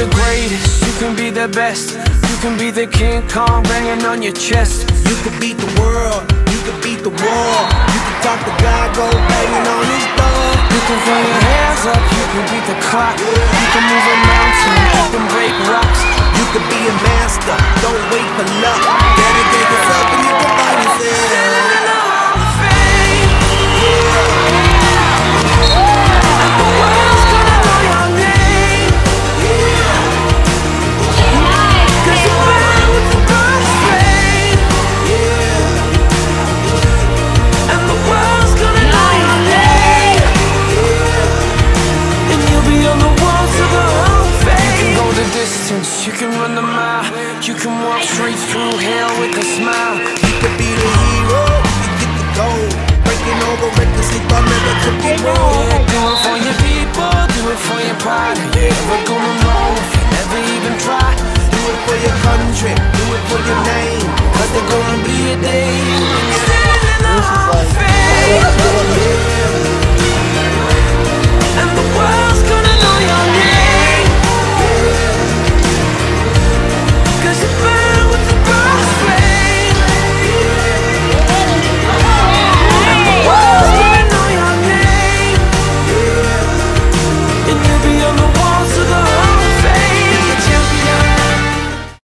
the greatest, you can be the best. You can be the King Kong banging on your chest. You could beat the world, you could beat the war. You can talk to God, go banging on his door. You can throw your hands up, you can beat the clock. You can move a mountain, you can break rocks. You could be a master, don't wait for luck. Dedicate yourself and you can find yourself. You can run the mile, you can walk straight through hell with a smile. You could be the hero, you get the gold. Breaking over records, he thought never could be wrong. Yeah, do it for your people, do it for your pride. You never gonna know if you never even try. Do it for your country, do it for your name. Cause there's gonna be a day when you're standing in the Hall of Fame. And the world